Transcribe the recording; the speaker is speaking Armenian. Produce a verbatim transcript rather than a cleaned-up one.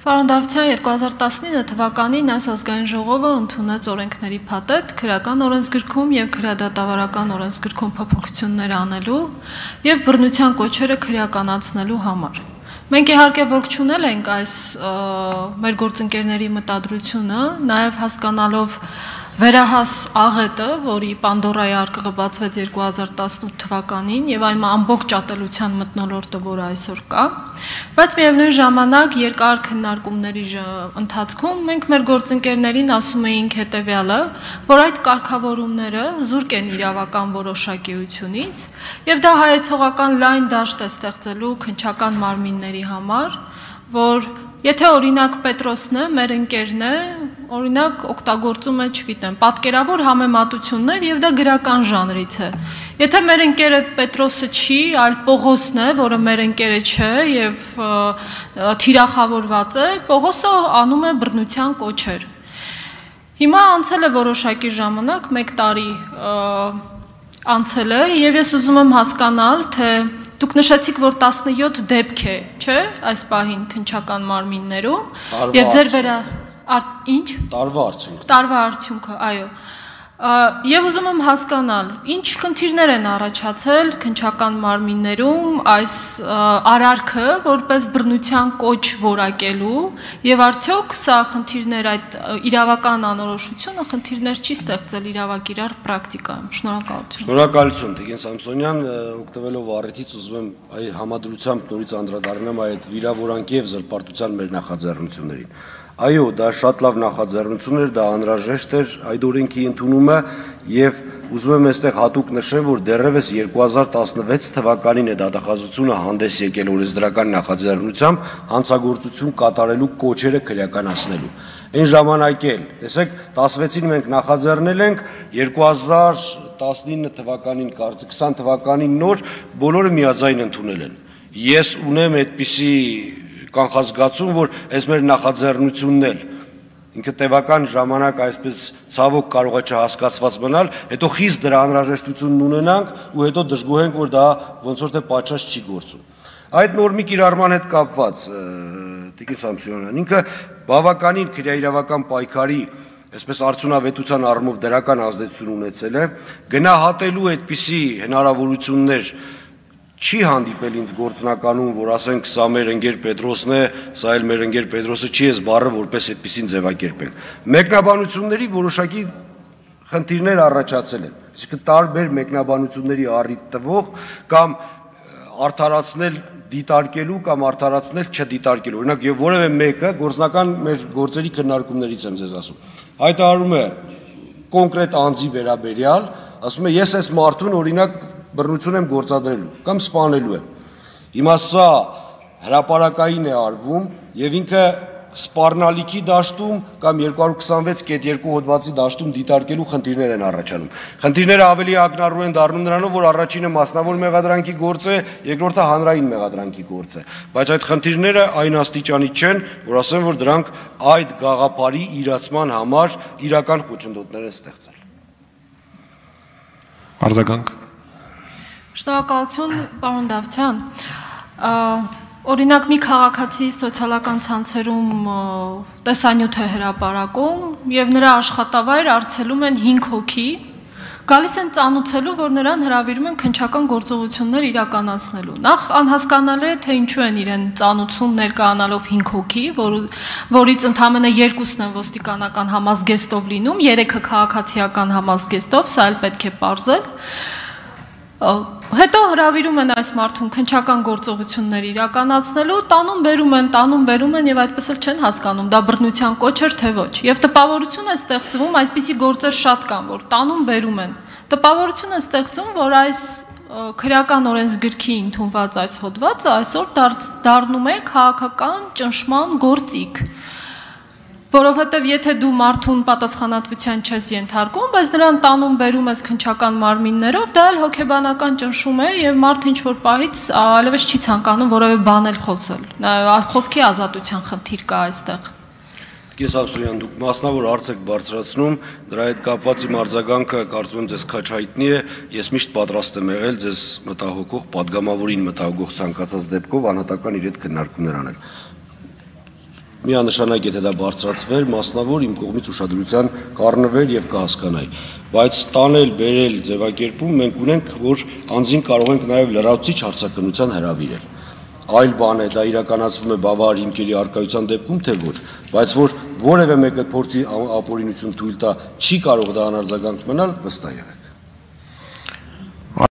Պարոն Դավթյան, երկու հազար տասնինը թվականին այս ազգային ժողովը ընդունեց օրենքների փաթեթ քրեական օրենսգրքում եւ քրեադատավարական օրենսգրքում փոփոխություններ անելու եւ բռնության կոչերը քրեականացնելու համար։ Մենք իհարկե ողջունել ենք այս մեր գործընկերների մտադրությունը, նաեւ հասկանալով վերահաս աղետը, որի Պանդորայի արկղը բացվեց երկու հազար տասնութ թվականին եւ այն ամբողջ ատելության մթնոլորտը, որը այսօր կա, բայց միևնույն ժամանակ երկար քննարկումների ընթացքում մենք մեր գործընկերներին ասում էինք հետեւյալը, որ այդ կարգավորումները զուրկ են իրավական որոշակիությունից եւ դա հայեցողական լայն դաշտ է ստեղծելու քննչական մարմինների համար, որ եթե օրինակ Պետրոսն է, մեր ընկերն է, օրինակ օգտագործում է, չգիտեմ, պատկերավոր համեմատություններ եւ դա գրական ժանրից է։ Եթե մեր ընկերը Պետրոսը չի, այլ Պողոսն է, որը մեր ընկերը չէ եւ թիրախավորված է, Պողոսը անում է բռնության կոչեր։ Հիմա անցել է որոշակի ժամանակ, մեկ տարի անցել է եւ ես ուզում եմ հասկանալ, թե դուք նշեցիք, որ տասնյոթ դեպք է, չէ՞, այս պահին քննչական մարմիններում եւ ձեր վերա ինչ տարվա արդյունքը տարվա արդյունքը, այո։ Եվ ուզում եմ հասկանալ, ինչ խնդիրներ են առաջացել քննչական մարմիններում այս արարքը որպես բռնության կոչ որակելու եւ արդյոք սա խնդիրներ այդ իրավական անորոշությունը խնդիրներ չի ստեղծել իրավագիրառ պրակտիկայում։ Շնորհակալություն։ Շնորհակալություն, Տիկին Սամսոնյան, օգտվելով առիթից ուզում եմ այ համադրությամբ նորից անդրադառնամ այդ վիրավորանքի եւ զրպարտության մեր նախաձեռնություններին։ Այո, դա շատ լավ նախաձեռնություն էր, դա անհրաժեշտ էր այդ օրենքի ընդունումը եւ ուզում եմ այստեղ հատուկ նշեմ, որ դեռևս երկու հազար տասնվեց թվականին է դատախազությունը հանդես եկել օրենսդրական նախաձեռնությամբ հանցագործություն կատարելու կոչերը քրեականացնելու։ Այն ժամանակ էլ, տեսեք, տասնվեցին մենք նախաձեռնել ենք, երկու հազար տասնինը թվականին, քսան թվականին նոր բոլորը միաձայն ընդունել են։ Ես ունեմ այդպիսի կանխազգացում, որ այս մեր նախաձեռնությունն էլ ինքը տևական ժամանակ այսպես ցավոք կարող է չհասկացված մնալ, հետո խիստ դրա անհրաժեշտությունն ունենանք ու հետո դժգոհենք, որ դա ոնց որ թե պատշաճ չի գործում։ Այդ նորմի կիրառման հետ կապված, Տիկին Սամսոնյան, ինքը բավականին քրեաիրավական պայքարի, այսպես արդյունավետության առումով դրական ազդեցություն ունեցել է, գնահատելու այդպիսի հնարավորություններ չի հանդիպել ինձ գործնականում, որ ասենք սա մեր ընկեր Պետրոսն է, սա էլ մեր ընկեր Պետրոսը չի, այս բառը որպես այդպեսին ձևակերպենք։ Մեկնաբանությունների որոշակի խնդիրներ առաջացել են, այսինքն տարբեր մեկնաբանությունների առիթ տվող կամ արդարացնել դիտարկելու կամ արդարացնել չդիտարկելու։ Օրինակ, եւ որևէ մեկը գործնական մեր գործերի քննարկումներից եմ ձեզ ասում, հայտարարում է կոնկրետ անձի վերաբերյալ, ասում է ես այս մարդուն օրինակ բռնություն եմ գործադրելու կամ սպանելու եմ։ Հիմա սա հրապարակային է արվում եւ ինքը սպառնալիքի դաշտում կամ երկու հարյուր քսանվեց կետ երկու հոդվածի դաշտում դիտարկելու խնդիրներ են առաջանում։ Խնդիրները ավելի ակնառու են դառնում նրանով, որ առաջինը մասնավոր մեղադրանքի գործ է, երկրորդը հանրային մեղադրանքի գործ է։ Բայց այդ խնդիրները այն աստիճանի չեն, որ ասեմ, որ դրանք այդ գաղափարի իրացման համար իրական խոչընդոտներ են ստեղծել։ Արձագանք։ Շնորհակալություն, պարոն Դավթյան։ Օրինակ մի քաղաքացի սոցիալական ցանցերում տեսանյութ է հրապարակում եւ նրա աշխատավայր արձելում են հինգ հոգի, գալիս են ծանուցելու, որ նրան հրավիրում են քննչական գործողություններ իրականացնելու։ Նախ անհասկանալի է, թե ինչու են իրեն ծանուցում ներկայանալով հինգ հոգի, որից ընդամենը երկուսն են ոստիկանական համազգեստով լինում, երեքը քաղաքացիական համազգեստով, սա էլ պետք է պարզել։ Հետո հրավիրում են այս մարդուն քննչական գործողություններ իրականացնելու, տանում բերում են, տանում բերում են եւ այդպես էլ չեն հասկանում, դա բռնության կոչ էր թե ոչ։ Եվ տպավորություն է ստեղծվում, այսպիսի գործեր շատ կան, որ տանում բերում են։ Տպավորություն է ստեղծում, որ այս քրեական օրենսգրքի ընդունված այս հոդվածը այսօր դառնում է քաղաքական ճնշման գործիք։ Որովհետև եթե դու մարդուն պատասխանատվության չես ենթարկում, բայց նրան տանում բերում ես քննչական մարմիններով, դա էլ հոգեբանական ճնշում է եւ մարդը ինչ որ պահից այլևս չի ցանկանում որևէ բան էլ խոսել։ Խոսքի ազատության խնդիր կա այստեղ։ Տիկին Սամսոնյան, դուք մասնավոր հարց եք բարձրացնում, դրա հետ կապված իմ արձագանքը կարծում եմ ձեզ քաչ հայտնի է, ես միշտ պատրաստ եմ եղել ձեզ մտահոգող, падգամավորին մտահոգող ցանկացած դեպքով անհատական իր հետ քննարկումներ անել։ միանշանակ եթե դա բարձրացվեր, մասնավոր իմ կողմից ուշադրության կառնվեր եւ կհասկանայի։ Բայց տանել, բերել ձևակերպում մենք ունենք, որ անձին կարող ենք նաեւ լրացուցիչ հարցակնության հրավիրել։ Այլ բան է, դա իրականացվում է բավարար հիմքերի առկայության դեպքում, թե ոչ, բայց որ որևէ մեկը փորձի ապօրինություն թույլ տա, չի կարող դա անարձագանք մնալ, վստահ եղեք։